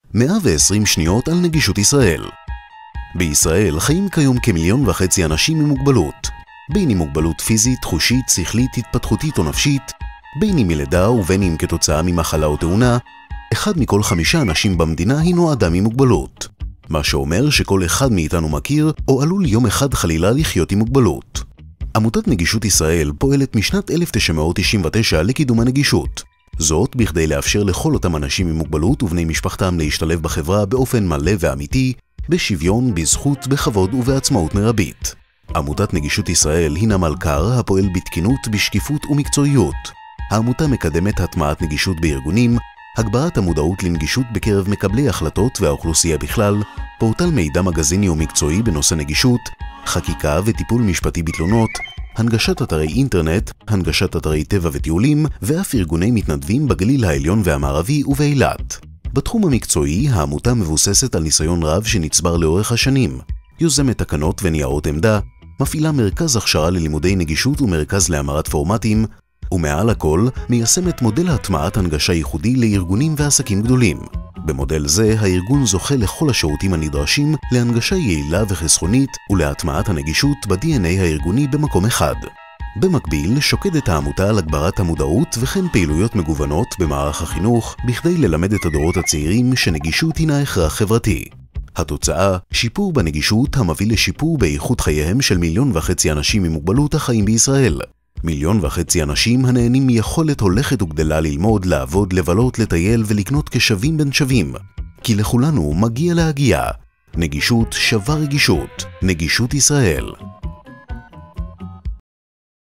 120 שניות על נגישות ישראל. בישראל חיים כיום כ1.5 מיליון אנשים עם מוגבלות, בין אם מוגבלות פיזית, חושית, שכלית, התפתחותית או נפשית, בין אם מלידה ובין אם כתוצאה ממחלה או תאונה. 1 מכל 5 אנשים במדינה הינו אדם עם מוגבלות, מה שאומר שכל אחד מאיתנו מכיר או עלול יום אחד חלילה לחיות עם מוגבלות. עמותת נגישות ישראל פועלת משנת 1999 לקידום הנגישות, זאת בכדי לאפשר לכל אותם אנשים עם מוגבלות ובני משפחתם להשתלב בחברה באופן מלא ואמיתי, בשוויון, בזכות, בכבוד ובעצמאות מרבית. עמותת נגישות ישראל הינה מלכ"ר הפועל בתקינות, בשקיפות ומקצועיות. העמותה מקדמת הטמעת נגישות בארגונים, הגברת המודעות לנגישות בקרב מקבלי החלטות והאוכלוסייה בכלל, פורטל מידע מגזיני ומקצועי בנושא נגישות, חקיקה וטיפול משפטי בתלונות, הנגשת אתרי אינטרנט, הנגשת אתרי טבע וטיולים, ואף ארגוני מתנדבים בגליל העליון והמערבי ובאילת. בתחום המקצועי, העמותה מבוססת על ניסיון רב שנצבר לאורך השנים, יוזמת תקנות וניירות עמדה, מפעילה מרכז הכשרה ללימודי נגישות ומרכז להמרת פורמטים, ומעל הכל מיישמת מודל הטמעת הנגשה ייחודי לארגונים ועסקים גדולים. במודל זה הארגון זוכה לכל השירותים הנדרשים להנגשה יעילה וחסכונית ולהטמעת הנגישות ב-DNA הארגוני במקום אחד. במקביל שוקדת העמותה על הגברת המודעות וכן פעילויות מגוונות במערך החינוך בכדי ללמד את הדורות הצעירים שנגישות הינה הכרח חברתי. התוצאה, שיפור בנגישות המביא לשיפור באיכות חייהם של 1.5 מיליון אנשים עם מוגבלות החיים בישראל. 1.5 מיליון אנשים הנהנים מיכולת הולכת וגדלה ללמוד, לעבוד, לבלות, לטייל ולקנות כשווים בין שווים. כי לכולנו מגיע להגיע. נגישות שווה רגישות. נגישות ישראל.